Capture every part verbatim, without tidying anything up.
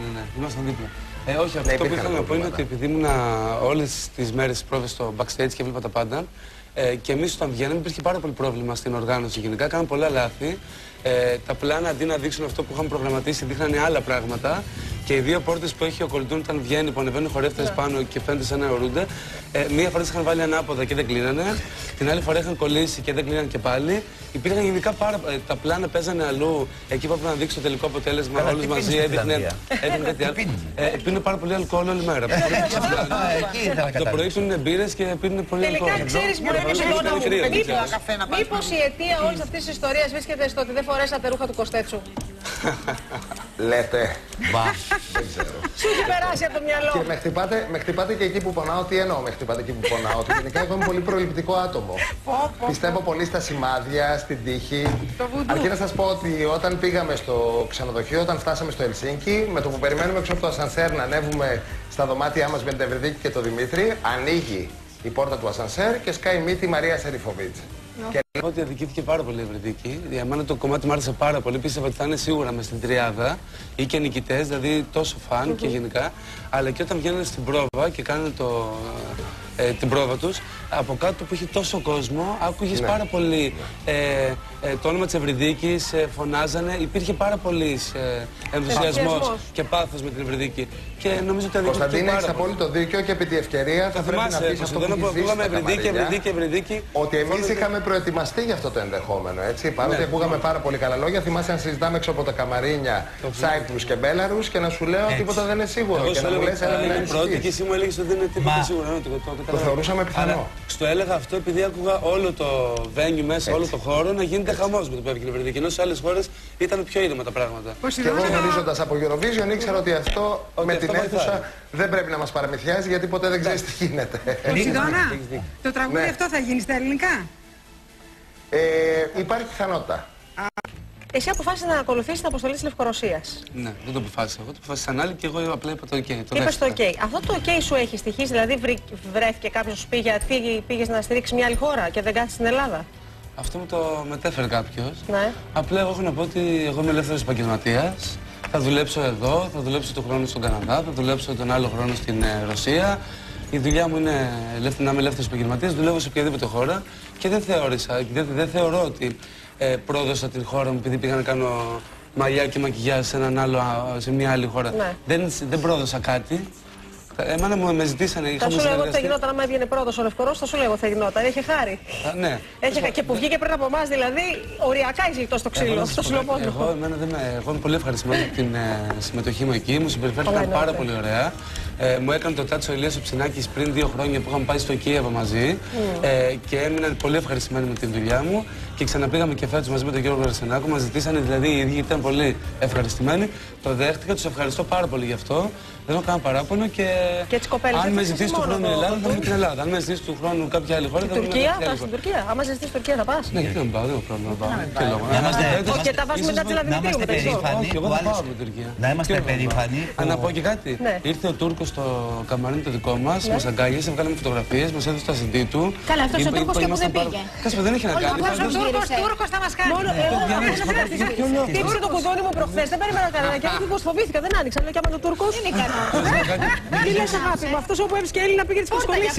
ναι, ναι. Ήμασταν δίπλα. Ε, όχι, αυτό που ήθελα να πω είναι ότι επειδή ήμουν όλες τις μέρες της πρόβες στο backstage και έβλεπα τα πάντα, ε, και εμείς όταν βγαίναμε υπήρχε πάρα πολύ πρόβλημα στην οργάνωση γενικά. Κάναμε πολλά λάθη. Ε, τα πλάνα αντί να δείξουν αυτό που είχαμε προγραμματίσει, δείχνανε άλλα πράγματα. Και οι δύο πόρτες που έχει ο Κολτούν όταν βγαίνει, που ανεβαίνουν χορεύτες yeah. πάνω και φαίνεται σαν να αιωρούνται, ε, μία φορά τις είχαν βάλει ανάποδα και δεν κλείνανε. Την άλλη φορά είχαν κολλήσει και δεν κλείνανε και πάλι. Υπήρχαν γενικά πάρα ε, τα πλάνα παίζανε αλλού. Εκεί που έπρεπε να δείξει το τελικό αποτέλεσμα, όλους μαζί έδειχνε κάτι άλλο. Ε, πίνουν πάρα πολύ αλκοόλ όλη μέρα. Το πρωί πίνουν μπύρες και πίνουν πολύ αλκοόλ. Τελικά ξέρεις, μήπως η αιτία όλης αυτής της ιστορίας βρίσκεται στο ότι δεν φορέσατε ρούχα του Κωστέτσου? Λέτε. Μπα. Δεν ξέρω. Σου έχει περάσει από το μυαλό. Και με χτυπάτε, με χτυπάτε και εκεί που πονάω. Τι εννοώ με χτυπάτε εκεί που πονάω? Ότι γενικά εγώ είμαι πολύ προληπτικό άτομο. Πιστεύω πολύ στα σημάδια, στην τύχη. Αρκεί να σας πω ότι όταν πήγαμε στο ξενοδοχείο, όταν φτάσαμε στο Ελσίνκι, με το που περιμένουμε έξω από το ασανσέρ να ανέβουμε στα δωμάτια μας με την Ευρυδίκη και τον Δημήτρη, ανοίγει η πόρτα του ασανσέρ και σκάει μύτη η Μαρία Σεριφοβίτς. Και λέω ότι αδικήθηκε πάρα πολύ η Ευρυδίκη. Για μένα το κομμάτι μου άρεσε πάρα πολύ. Πίστευα ότι θα είναι σίγουρα μες στην τριάδα ή και νικητές, δηλαδή τόσο φαν mm -hmm. και γενικά. Αλλά και όταν βγαίνανε στην πρόβα και κάνανε το, ε, την πρόβα τους, από κάτω που είχε τόσο κόσμο, άκουγες ναι. πάρα πολύ ε, ε, το όνομα της Ευρυδίκης, ε, φωνάζανε. Υπήρχε πάρα πολύ ε, ενθουσιασμός και πάθος με την Ευρυδίκη. Και νομίζω ότι αδικήθηκε. Κωνσταντίνε, έχεις απόλυτο δίκιο και επί τη ευκαιρία θα, θα πρέπει να πεις αυτό που έχεις ζήσει Ευρυδίκη, Ευρυδίκη, Ευρυδίκη. Ότι εμείς είχαμε προετοιμαστεί για αυτό το ενδεχόμενο, έτσι. Παρότι ναι, ακούγαμε ναι. πάρα πολύ καλά λόγια, θυμάσαι να συζητάμε έξω από τα καμαρίνια Σάιπρους και Μπέλαρους και να σου λέω ότι τίποτα δεν είναι σίγουρο. Εγώ και να μου λες, έλα να πρώτη και εσύ μου έλεγες ότι δεν είναι τίποτα σίγουρο. Το θεωρούσαμε πιθανό. Στο έλεγα αυτό επειδή άκουγα όλο το venue μέσα, όλο το χώρο να γίνεται χαμός με το που έβγαινε η Ευρυδίκη. Ενώ σε άλλες χώρες ήταν πιο ήρεμα τα πράγματα. Και εγώ γνωρίζοντας από Eurovision ήξερα ότι αυτό με την αίθουσα δεν πρέπει να μας παραμυθιάζει γιατί ποτέ δεν ξέρεις τι γίνεται. Ποσειδώνα, το τραγούδι αυτό θα γίνει στα ελληνικά? Ε, υπάρχει πιθανότητα. Εσύ αποφάσισες να ακολουθήσεις την αποστολή της Λευκορωσίας. Ναι, δεν το αποφάσισα εγώ. Το αποφάσισαν άλλοι και εγώ απλά είπα το OK. Είπες το OK. Αυτό το OK σου έχει στοιχήσει, δηλαδή βρέθηκε κάποιος σου πήγε, πήγες να στηρίξεις μια άλλη χώρα και δεν κάθεσαι στην Ελλάδα? Αυτό μου το μετέφερε κάποιος. Ναι. Απλά εγώ έχω να πω ότι εγώ είμαι ελεύθερος επαγγελματίας. Θα δουλέψω εδώ, θα δουλέψω τον χρόνο στον Καναδά, θα δουλέψω τον άλλο χρόνο στην ε, Ρωσία. Η δουλειά μου είναι να είμαι ελεύθερος επαγγελματίας, δουλεύω σε οποιαδήποτε χώρα και δεν θεώρησα, δεν, δεν θεωρώ ότι ε, πρόδωσα την χώρα μου επειδή πήγα να κάνω μαλλιά και μακιγιάζ σε, έναν άλλο, σε μια άλλη χώρα. Ναι. Δεν, δεν πρόδωσα κάτι. Εμένα μου με ζητήσανε. Θα σου λέω εγώ ότι θα γινόταν, άμα έβγαινε πρώτος ο Λευκορώσος, θα σου λέω εγώ θα γινόταν. Έχει χάρη. Α, ναι. Έχει, και που βγήκε πριν από εμάς, δηλαδή, οριακά έχει γλιτώσει το ξύλο. Στο ψιλοπόδι. Εγώ, εμένα δεν με, εγώ είμαι πολύ ευχαριστημένη από την ε, συμμετοχή μου εκεί. Μου συμπεριφέρθηκαν πάρα πολύ ωραία. Ε, μου έκανε το τάτσο ο Ηλίας ο Ψινάκης πριν δύο χρόνια που είχαμε πάει στο Κίεβο μαζί. Mm. Ε, και έμειναν πολύ ευχαριστημένοι με την δουλειά μου. Και ξαναπήγαμε και φέτος μαζί με τον Γιώργο Ρασενάκο. Μας ζητήσανε δηλαδή οι ίδιοι ήταν πολύ ευχαριστημένοι. Το δέχτηκα, τους ευχαριστώ πάρα πολύ γι' αυτό. Δεν έχω κανένα παράπονο και, και αν με ζητήσει του χρόνου η Ελλάδα θα είμαι την Ελλάδα. Αν με ζητήσει του χρόνου κάποια άλλη χώρα θα είμαι την Τουρκία. Θα πας στην Τουρκία. Αν με ζητήσει την Τουρκία θα πας. Ναι, γιατί δεν πάω, δεν έχω πρόβλημα να πάω. Και τα βάζουμε μετά τη Λαβινιτίου μετά. Όχι, εγώ δεν πάω από την Τουρκία. Να είμαστε περήφανοι. Να πω και κάτι. Ήρθε ο Τούρκος στο καμαρίνι το δικό μας, μας αγκάλιασε, βγάλαμε φωτογραφίες, μας έδωσε τα σι ντι του. Καλά, αυτός ο Τούρκος και που δεν πήγε. Κάσπα δεν έχει να κάνει. Ο Τούρκος θα μας κάνει. Τύψε το κουδόνι μου προχθές, δεν περίμενα κανένα και εγώ φοβήθηκα, δεν άνοιξα. Λέω και άμα είναι ο Τούρκος. Δεν είναι ικανός. Τι λες αγάπη μου, αυτός όπου έβρισκε Έλληνα πήγε τις προσχολήσεις.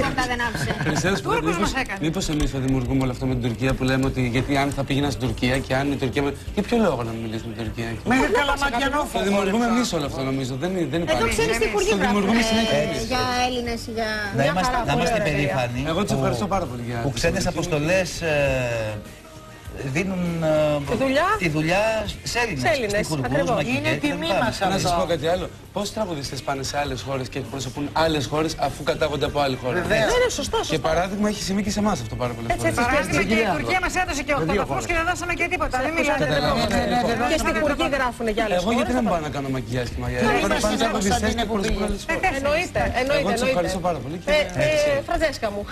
Μήπως εμείς θα δημιουργούμε όλο αυτό με την Τουρκία που λέμε ότι γιατί αν θα πήγαινα στην Τουρκία και αν η Τουρκία. Για ποιο λόγο να μην μιλήσουμε με την Τουρκία? Μέχρι Καλαμακιανό. Το δημιουργούμε εμείς όλο αυτό νομίζω. Δεν υπάρχει. Εδώ ξέρεις τι υπουργοί γράφουν για Έλληνες, για. Να είμαστε περήφανοι. Εγώ τους ευχαριστώ πάρα πολύ για. Που ξένες αποστολές δίνουν τη δουλειά, τη δουλειά σε Έλληνες. Είναι τιμή μας αυτό. Να σας πω κάτι άλλο. Πόσοι τραγουδιστές πάνε σε άλλες χώρες και εκπροσωπούν άλλες χώρες αφού κατάγονται από άλλη χώρα? Δεν είναι σωστό. Και παράδειγμα έχει συμβεί και σε εμάς αυτό πάρα πολλές φορές. Παράδειγμα και η Τουρκία μας έδωσε και οκτώ βαθμούς και δεν δώσαμε και τίποτα. Δεν μιλάτε. Και στην Υπουργή γράφουν για άλλες χώρες. Εγώ γιατί δεν πάω να κάνω μακιγιάζ και μαγιά? Εννοείται. Εγώ τους ευχαριστώ πάρα πολύ. Φραντζέσκα μου.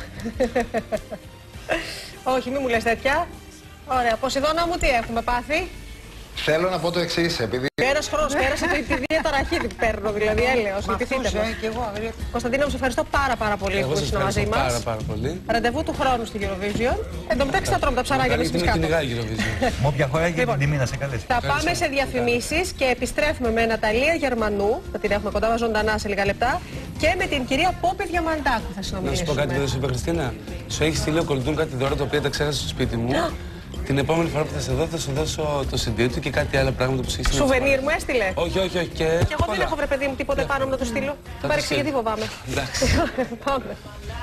Όχι, μη μου λες τέτοια. Ωραία, Ποσειδώνα μου, τι έχουμε πάθει? Θέλω να πω το εξής, επειδή... Ένας χρόνος πέρασε το τη διαταραχή που παίρνω, δηλαδή έλεος, λυπηθείτε με. Και εγώ, αγρία. Κωνσταντίνο, σε ευχαριστώ πάρα πάρα πολύ που ήσουν μαζί μας. πάρα πάρα πολύ. Ραντεβού του χρόνου στη Eurovision. Εν τω μεταξύ θα τρώμε τα ψαράκια εμείς Γιατί με κάτω. κυνηγάει η Eurovision. Με όποια χώρα έχει την τιμή να σε καλέσει. Θα πάμε σε διαφημίσεις και επιστρέφουμε με Ναταλία Γερμανού, θα την έχουμε κοντά μας ζωντανά σε λίγα λεπτά, και με την κυρία Πόπη Διαμαντάκου θα Να συνομιλήσουμε. σου πω κάτι που δεν σου είπε, Χριστίνα. Σου έχει στείλει ο Κολτούν κάτι δώρα τα οποία τα ξέχασα στο σπίτι μου. Την επόμενη φορά που θα σε δω θα σου δώσω το σι ντι του και κάτι άλλα πράγματα που σου έχει. Σουβενίρ μου έστειλε. Όχι, όχι, όχι. Και, Και εγώ δεν έχω βρε παιδί μου τίποτε πάνω μου να του στείλω. το Παρεξηγητή στείλω. φοβάμαι. Εντάξει. Πάμε.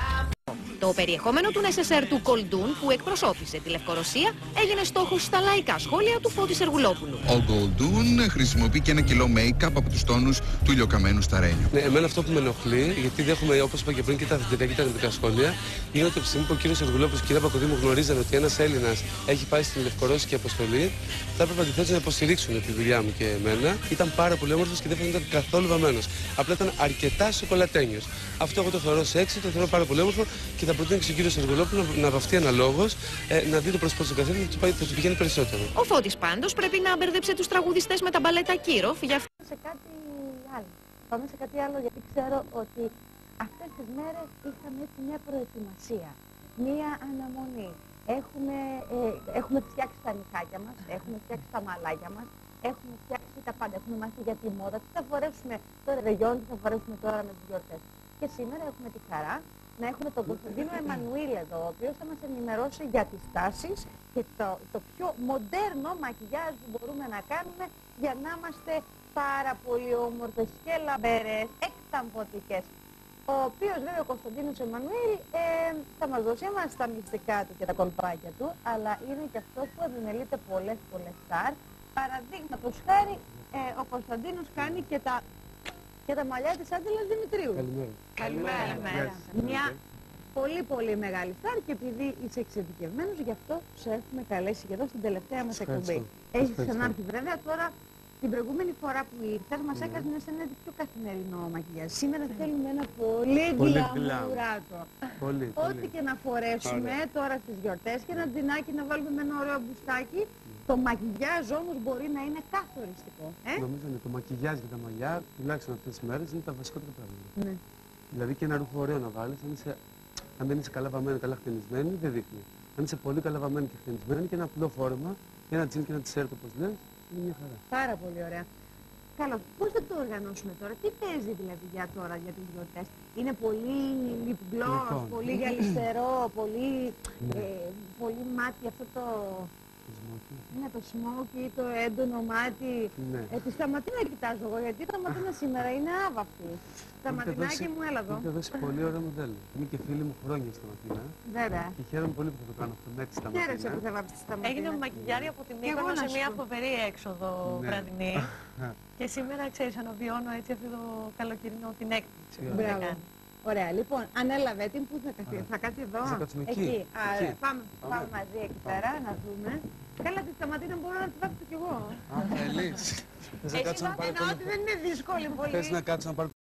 Το περιεχόμενο του Νες Ες Ερ του Κολντούν που εκπροσώπησε τη Λευκορωσία έγινε στόχος στα λαϊκά σχόλια του Φώτη Σεργουλόπουλου. Ο Γκολντούν χρησιμοποιεί και ένα κιλό make-up από τους τόνους του ηλιοκαμένου Σταρένιου. Ναι, εμένα αυτό που με ενοχλεί, γιατί δέχομαι όπως είπα και πριν και τα θετικά και τα αρνητικά σχόλια, είναι ότι από τη στιγμή που ο κύριος Σεργουλόπουλος και η κυρία Παπαδήμου γνωρίζανε ότι ένας Έλληνας έχει πάει στην Λευκορώσικη αποστολή, θα έπρεπε αντιθέτως να υποστηρίξουν τη δουλειά μου και εμένα. Ήταν πάρα πολύ όμορφος και δεν φαίνονταν καθόλου βαμμένος. Απλά ήταν αρκετά σοκολατένιος. Αυτό εγώ το θεωρώ σεξι, το θεωρώ πάρα πολύ όμορφο και θα προτείνω στον κύριο Σεργουλόπουλο να, να βαφτεί αναλόγως, ε, να δει το πρόσωπο του καθένα και θα του πηγαίνει περισσότερο. Ο Φώτης πάντως πρέπει να μπερδέψει τους τραγουδιστές με τα μπαλέτα Κύροφ για αυτό. Σε κάτι άλλο. Πάμε σε κάτι άλλο γιατί ξέρω ότι αυτές τις μέρες είχαμε έτσι μια προετοιμασία, μια αναμονή. Έχουμε, ε, έχουμε φτιάξει τα νυχάκια μας, έχουμε φτιάξει τα μαλάκια μας, έχουμε φτιάξει τα πάντα. Έχουμε μάθει για τη μόδα, τι θα φορέσουμε τώρα ρεγιόν, τι θα φορέσουμε τώρα με τις γιορτές. Και σήμερα έχουμε τη χαρά να έχουμε τον Κωνσταντίνο Εμμανουήλ εδώ, ο οποίος θα μας ενημερώσει για τις τάσεις και το, το πιο μοντέρνο μακιγιάζ που μπορούμε να κάνουμε για να είμαστε πάρα πολύ όμορφες και λαμπερές, εκταμποτικές. Ο οποίος βέβαια ο Κωνσταντίνος Εμμανουήλ ε, θα μας δώσει εμάς τα μυστικά του και τα κολπάκια του, αλλά είναι και αυτός που επιμελείται πολλές πολλές στάρ. Παραδείγματος χάρη, ε, ο Κωνσταντίνος κάνει και τα, και τα μαλλιά της Άντελας Δημητρίου. Καλημέρα. Καλημέρα. Καλημέρα. Μια πολύ πολύ μεγάλη στάρ και επειδή είσαι εξειδικευμένος, γι' αυτό σε έχουμε καλέσει και εδώ στην τελευταία μας εκπομπή. Έχεις ξανάρθει βέβαια τώρα. Την προηγούμενη φορά που ήρθες μας έκανες ένα πιο καθημερινό μακιγιάζ. Σήμερα θέλουμε ένα πολύ γκλαμουράτο. Ό,τι και να φορέσουμε τώρα στις γιορτές και ένα τζινάκι να βάλουμε με ένα ωραίο μπουστάκι, το μακιγιάζ όμως μπορεί να είναι καθοριστικό. Ε? Νομίζω ότι το μακιγιάζ και τα μαλλιά, τουλάχιστον αυτές τις μέρες, είναι τα βασικότερα πράγματα. Ναι. Δηλαδή και ένα ρούχο ωραίο να βάλεις, αν, είσαι, αν δεν είσαι καλά βαμμένη, καλά χτενισμένη, δεν δείχνει. Αν είσαι πολύ καλά βαμμένη και χτενισμένη και ένα απλό φόρεμα, και ένα τζιν και ένα τισέρτ όπως λες, είναι μια χαρά. Πάρα πολύ ωραία. Καλώς. Πώς θα το οργανώσουμε τώρα, τι παίζει δηλαδή για τώρα για τις γιορτές? Είναι πολύ lip gloss, Λοιπόν. πολύ γυαλιστερό, πολύ, Ναι. ε, πολύ μάτι αυτό το... Το σμόκι. Είναι το smoky, το έντονο μάτι. Ναι. Ε, τη Σταματίνα κοιτάζω εγώ, γιατί η Σταματίνα σήμερα είναι άβαυτη. Σταματινάκι μου, έλα εδώ. Μου είχε δώσει πολύ ωραίο μοντέλο. Είμαι και φίλη μου χρόνια στη Σταματίνα. Βέβαια. Και χαίρομαι πολύ που θα το κάνω αυτό με τη Σταματίνα. Χαίρεσαι που θα βάψεις τη Σταματίνα. Έγινε μακιγιάρι από την Και εγώ Μύκονο να σε σου μια πω. φοβερή έξοδο Ναι. βραδινή. Και σήμερα ξέρεις, αναβιώνω έτσι αυτό το καλοκαιρινό την έκπληξη που θα Μπράβο. κάνει. Ωραία, λοιπόν, ανέλαβε την, πού θα κάθει, θα κάτσει εδώ. Θα κάτσουμε εκεί. Εκεί. Άρα, Εκεί. Πάμε, πάμε μαζί εκεί πέρα να δούμε. Καλά, τη Σταματίνα μπορώ να τη βάψω κι εγώ. Α, θέλεις. Θες να Εσύ κάτσω να θα πάρω εννοώ ότι δεν είναι δύσκολη πολύ. Θες να κάτσω να πάρω